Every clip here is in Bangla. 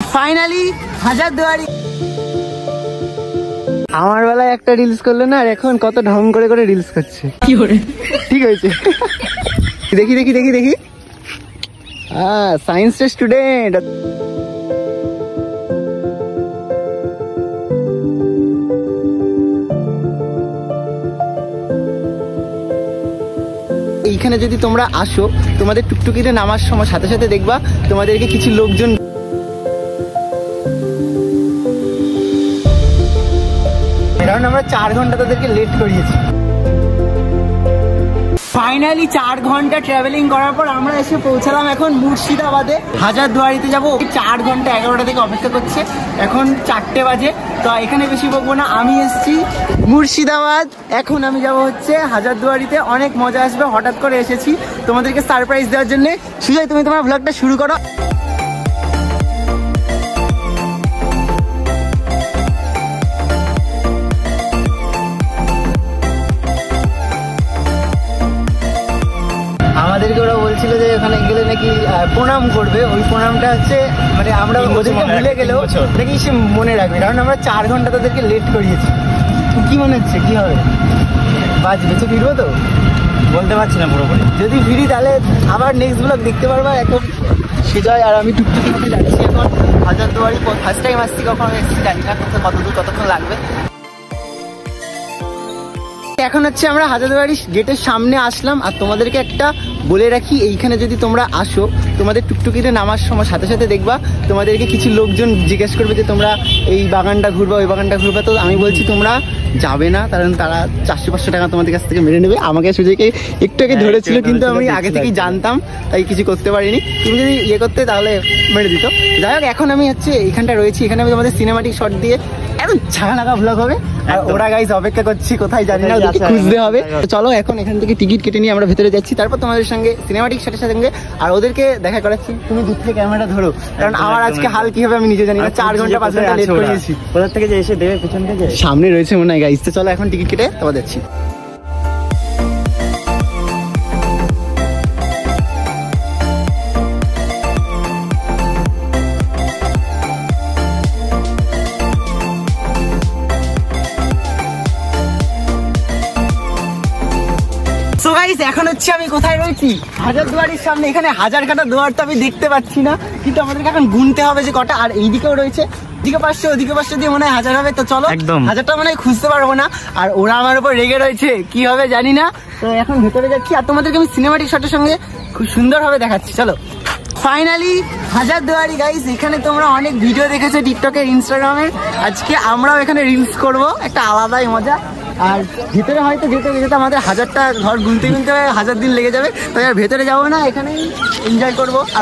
ফাইনালি হাজারদুয়ারি। আমার বেলায় একটা রিলস করলো না, আর এখন কত ঢং করে করে রিলস করছে। কি করে ঠিক হয়েছে? দেখি দেখি দেখি দেখি। সায়েন্সের স্টুডেন্ট। এইখানে যদি তোমরা আসো, তোমাদের টুকটুকিতে নামার সময় সাথে সাথে দেখবা তোমাদেরকে কিছু লোকজন, কারণ আমরা 4 ঘন্টা তাদেরকে লেট করিয়েছি। ফাইনালি 4 ঘন্টা ট্রাভেলিং করার পর আমরা এসে পৌঁছালাম এখন মুর্শিদাবাদে। হাজারদুয়ারিতে যাবো। 4 ঘন্টা 11টা থেকে অপেক্ষা করছে, এখন 4টে বাজে। তো এখানে বেশি বকবো না, আমি এসেছি মুর্শিদাবাদ। এখন আমি যাবো হচ্ছে হাজারদুয়ারিতে। অনেক মজা আসবে, হঠাৎ করে এসেছি তোমাদেরকে সারপ্রাইজ দেওয়ার জন্য। সুজয়, তুমি তোমার ব্লগটা শুরু করো। আমাদেরকে ওরা বলছিল যে ওখানে গেলে নাকি প্রণাম করবে। ওই প্রণামটা হচ্ছে মানে আমরা ওদেরকে ভুলে গেলেও নাকি সে মনে রাখবে, কারণ আমরা 4 ঘন্টা তাদেরকে লেট করিয়েছি। কি মনে হচ্ছে কি হবে? বাজবে তো, ফিরবো তো বলতে পারছি না পুরোপুরি। যদি ফিরি তাহলে আবার নেক্সট ব্লগ দেখতে পারবা। এখন সুজয় আর আমি টুকটুকি মধ্যে যাচ্ছি এখন হাজারদুয়ারি। ফার্স্ট টাইম আসছি, কখন এসেছি জানি না, কত দূর কতক্ষণ লাগবে। এখন হচ্ছে আমরা হাজারদুয়ারি গেটের সামনে আসলাম। আর তোমাদেরকে একটা বলে রাখি, এইখানে যদি তোমরা আসো, তোমাদের টুকটুকিতে নামার সময় সাথে সাথে দেখবা তোমাদেরকে কিছু লোকজন জিজ্ঞেস করবে যে তোমরা এই বাগানটা ঘুরবা ওই বাগানটা ঘুরবা। তো আমি বলছি তোমরা যাবে না, কারণ তারা 400-500 টাকা তোমাদের কাছ থেকে মেরে নেবে। আমাকে সুজয়কে একটু আগে ধরেছিল, কিন্তু আমি আগে থেকেই জানতাম, তাই কিছু করতে পারিনি। তুমি যদি ইয়ে করতে তাহলে মেরে দিত। যাই হোক, এখন আমি হচ্ছে এইখানটা রয়েছি। এখানে আমি তোমাদের সিনেমাটিক শট দিয়ে এত ঝাড়া লাগা ব্লগ হবে। আর ওরা গাইস অপেক্ষা করছি, কোথায় জানি না, খুঁজতে হবে। চলো এখন এখান থেকে টিকিট কেটে নিয়ে আমরা ভেতরে যাচ্ছি, তারপর তোমাদের সঙ্গে সিনেমাটিক শটের সঙ্গে আর ওদেরকে দেখা করাচ্ছি। তুমি দূর থেকে ক্যামেরাটা ধরো, কারণ আমার আজকে হাল কি হবে আমি নিজে জানি না। 4 ঘন্টা 5 ঘন্টা লেট করিয়েছি। কোথা থেকে যে এসে দেবে পেছন থেকে সামনে রয়েছে মনে হয় গাইস। তো চলো এখন টিকিট কেটে তোমাদের যাচ্ছি। এখন হচ্ছে আমি কোথায় রয়েছি? হাজারদুয়ারির সামনে। এখানে 1000 কাটা দুয়ার তো আমি দেখতে পাচ্ছি না, কিন্তু আমাদেরকে এখন গুনতে হবে যে কটা। আর এইদিকেও রয়েছে, এদিকে 500 ওদিকে 500 দিয়ে মনে হয় 1000 হবে। তো চলো, 1000টা মনে হয় খুঁজতে পারবো না। আর ওরা আমার উপর রেগে রয়েছে, কি হবে জানি না। তো এখন ভেতরে যাচ্ছি, আর তোমাদেরকে আমি সিনেমাটিক শটের সঙ্গে খুব সুন্দরভাবে দেখাচ্ছি। চলো ফাইনালি হাজারদুয়ারি গাইস। এখানে তোমরা অনেক ভিডিও দেখেছো টিকটকের, ইনস্টাগ্রামের। আজকে আমরাও এখানে রিলস করব, একটা আলাদাই মজা। আর ভিতরে হয়তো যেতে যেতে আমাদের 1000টা ঘর গুনতে গুনতে 1000 দিন লেগে যাবে। তাই আর ভেতরে যাবো না, এখানেই এনজয় করবো। আর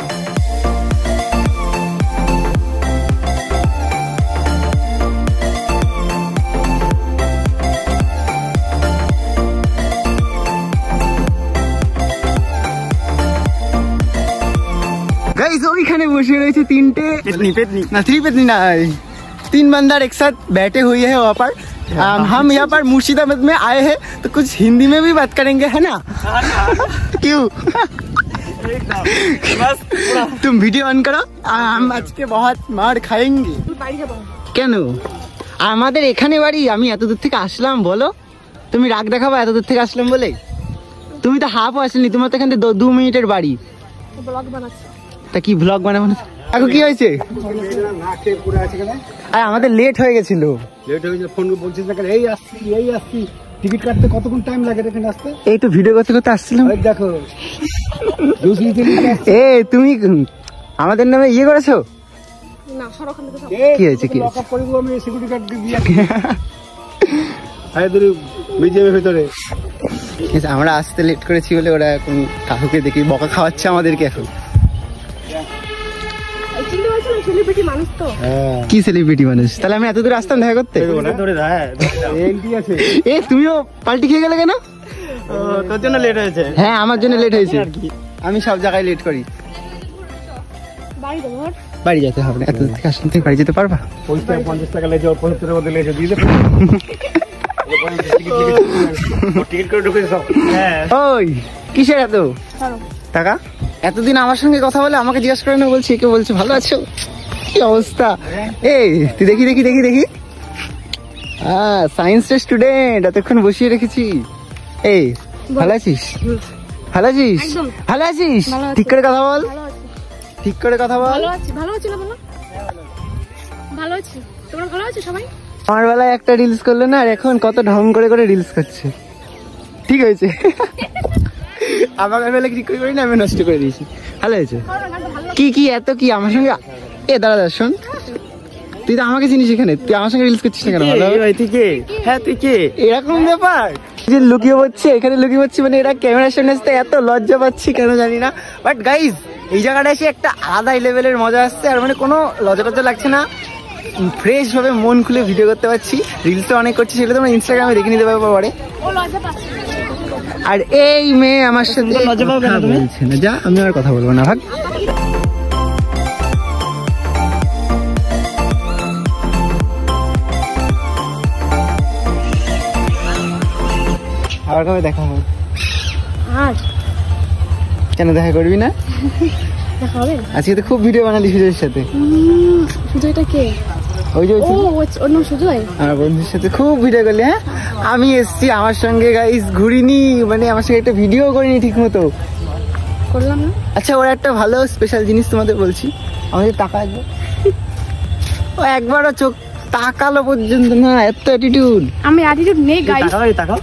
गाइस ওইখানে বসে রয়েছে 3টে ना 3 पेतनी ना 3 बंदर एक साथ बैठे हुए हैं वहाँ पर। हम यहाँ पर मुर्शिदाबाद में आए हैं, तो कुछ हिंदी में भी बात करेंगे, है ना? क्यों? तुम वीडियो ऑन करो, हम आज के बहुत मार खाएंगे। কেন আমাদের এখানে বাড়ি? আমি এত দূর থেকে আসলাম, বলো তুমি রাগ দেখাবো এত দূর থেকে আসলাম বলে? তুমি তো হাফও আসেনি, তোমার তো এখান থেকে 2 মিনিটের বাড়ি। তা কি ব্লগ বানাবো না? এখন কি হয়েছে? আর আমাদের লেট হয়ে গেছিল। ফোন বলছিস না, এই আসছি টিকিট কাটতে কতক্ষণ টাইম লাগে এখানে আসতে? এই তো ভিডিও করতে করতে আসছিলাম। দেখো এ তুমি আমাদের নামে ইয়ে করেছো? কি হয়েছে? কি ভিতরে আমরা আসতে লেট করেছি বলে ওরা এখন কাকুকে দেখি বকা খাওয়াচ্ছে আমাদেরকে। এখন কি সেলিব্রিটি মানুষ? তাহলে আমি এত দূরে আসতাম দেখা করতে? তুমিও পাল্টি খেয়ে গেলে কেন? তোর জন্য লেট হয়েছে। হ্যাঁ আমার জন্য লেট হয়েছে। আমি সব জায়গায় লেট করি। বাড়ি যেতে হবে না, এত দূর থেকে আসলাম। তুমি বাড়ি যেতে পারবা? 50 টাকা লেগে 75 মধ্যে লেগে দিয়ে দেবে। ওই কিসের এত টাকা? এতদিন আমার সঙ্গে কথা বলে আমাকে জিজ্ঞাসা করে না, বলছি কে বলছে ভালো আছো? কি অবস্থা। এই তুই দেখি দেখি দেখি দেখি, সায়েন্সের স্টুডেন্ট, এতক্ষণ বসিয়ে রেখেছি। এই ভালো আছিস? ভালো আছিস? ভালো আছিস? ঠিক করে কথা বল, ঠিক করে কথা বল। ভালো আছি, ভালো আছি না বলো? ভালো আছি, তোমরা ভালো আছো সবাই? আমার বেলায় একটা রিলস করলো না, আর এখন কত ঢং করে করে রিলস করছে। ঠিক হয়েছে। আমার বেলায় ঠিক করে করি না, আমি নষ্ট করে দিয়েছি। ভালো হয়েছে। কি কি এত কি আমার সঙ্গে? এ দাঁড়া দাঁড়া, শোন, তুই তো আমাকে চিনিস, এখানে তুই আমার সঙ্গে রিলস করছিস না কেন? তুই কে? হ্যাঁ তুই কে? এরকম ব্যাপার যে লুকিয়ে পড়ছে, এখানে লুকিয়ে পড়ছি, মানে এরা ক্যামেরার সামনে আসতে এত লজ্জা পাচ্ছি কেন জানি না। বাট গাইজ, এই জায়গাটা এসে একটা আলাদা লেভেলের মজা আসছে, আর মানে কোনো লজ্জা টজ্জা লাগছে না, ফ্রেশ ভাবে মন খুলে ভিডিও করতে পারছি। রিলসটা অনেক করছি, সেটা তোমরা ইনস্টাগ্রামে দেখে নিতে পারবো পরে। আর এই মেয়ে আমার সাথে লজ্জা পাবে না, বলছে না, যা আমি আর কথা বলবো না, ভাগ। আবার কবে দেখা হবে? কেন দেখা করবি না? আজকে তো খুব ভিডিও বানালি সুজয়ের সাথে। সুজয়টা কে? ওই যে ওর নাম সুজয়। আমার বন্ধুর সাথে খুব ভিডিও করলি। হ্যাঁ আমি এসছি, আমার সঙ্গে গাইস ঘুরিনি, মানে আমার সঙ্গে একটা ভিডিও করিনি ঠিক মতো। করলাম না। আচ্ছা, ওর একটা ভালো স্পেশাল জিনিস তোমাদের বলছি, আমাদের টাকা একবার, ও একবারও চোখ তাকালো পর্যন্ত না, এত অ্যাটিটিউড। আমি অ্যাটিটিউড নেই গাইস। তাকাও,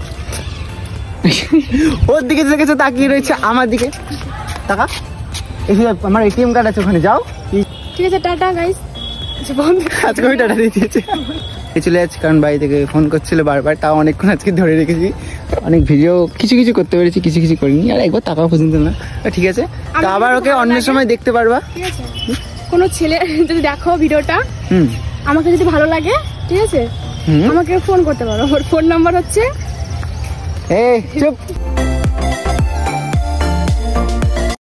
ওর দিকে দেখেছো তাকিয়ে রয়েছে, আমার দিকে টাকা। আমার এটিএম কার্ড আছে, ওখানে যাও। ঠিক আছে, টাটা গাইস। আজকে আমি টাটা দিয়ে দিয়েছি, চলে যাচ্ছি, কারণ বাড়ি থেকে ফোন করছিল বারবার, তাও অনেকক্ষণ আজকে ধরে রেখেছি। অনেক ভিডিও কিছু কিছু করতে পেরেছি, কিছু কিছু করিনি, আর একবার টাকাও পর্যন্ত না। ঠিক আছে, তো আবার ওকে অন্য সময় দেখতে পারবা। ঠিক আছে, কোনো ছেলে যদি দেখো ভিডিওটা, আমাকে যদি ভালো লাগে, ঠিক আছে, আমাকে ফোন করতে পারো। আমার ফোন নাম্বার হচ্ছে, এই চুপ।